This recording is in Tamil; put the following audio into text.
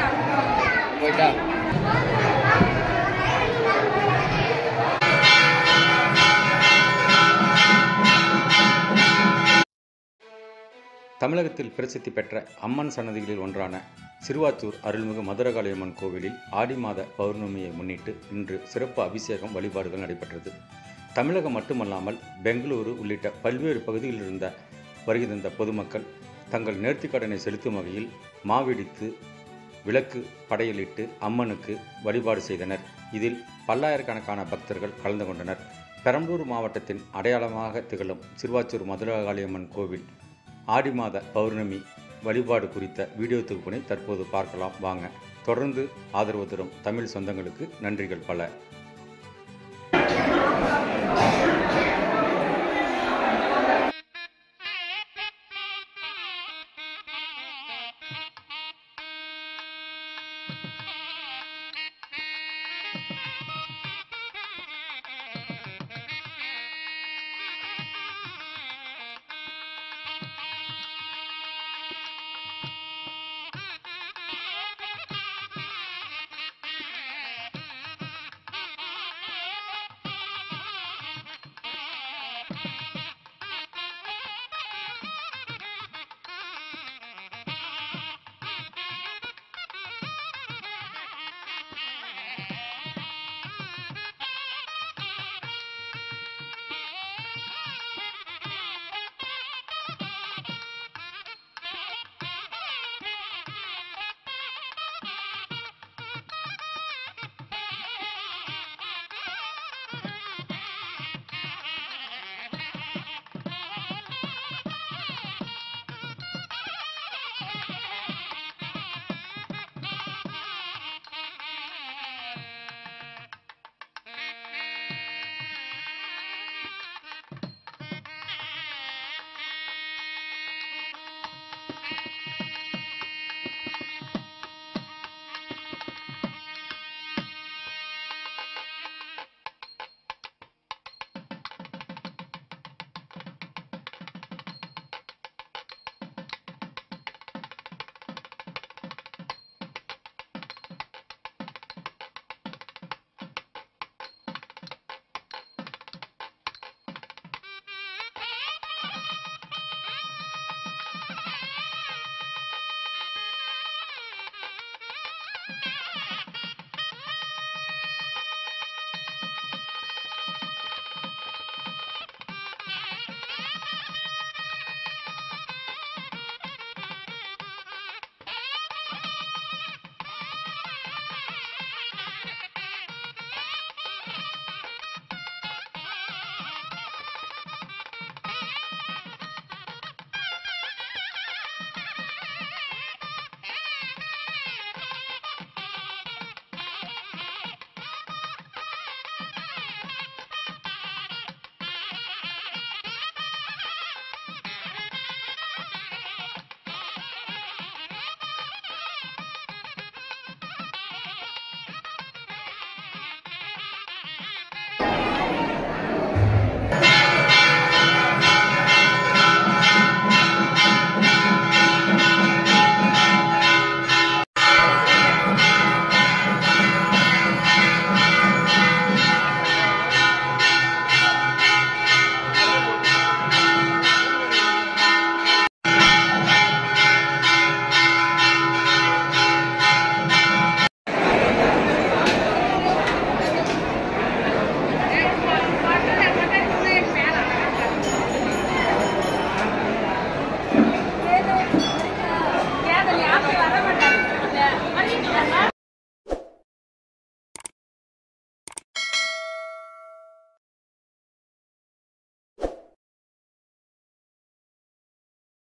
போயிட்டா தமிழகத்தில் பிரசித்தி பெற்ற அம்மன் சன்னதிகளில் ஒன்றான சிறுவாச்சூர் அருள்மிகு மதுரகாளியம்மன் கோவிலில் ஆடி மாத பௌர்ணமியை முன்னிட்டு இன்று சிறப்பு அபிஷேகம் வழிபாடுகள் நடைபெற்றது. தமிழகம் மட்டுமல்லாமல் பெங்களூரு உள்ளிட்ட பல்வேறு பகுதிகளில் இருந்த வருகை தந்த பொதுமக்கள் தங்கள் நேர்த்திக்கடனை செலுத்தும் வகையில் மாவிடித்து விளக்கு படையலிட்டு அம்மனுக்கு வழிபாடு செய்தனர். இதில் பல்லாயிரக்கணக்கான பக்தர்கள் கலந்து கொண்டனர். பெரம்பலூர் மாவட்டத்தின் அடையாளமாக திகழும் சிறுவாச்சூர் மதுரகாளியம்மன் கோவில் ஆடி மாத பௌர்ணமி வழிபாடு குறித்த வீடியோ தொகுப்பினை தற்போது பார்க்கலாம் வாங்க. தொடர்ந்து ஆதரவு தரும் தமிழ் சொந்தங்களுக்கு நன்றிகள் பல.